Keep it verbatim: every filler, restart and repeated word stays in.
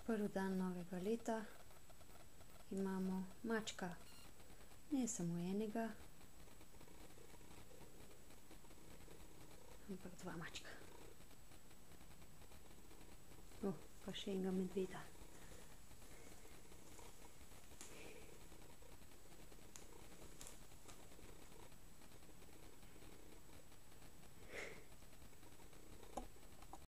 Prvi dan novega leta imamo mačka, ne samo enega, ampak dva mačka. O, pa še enega medveda.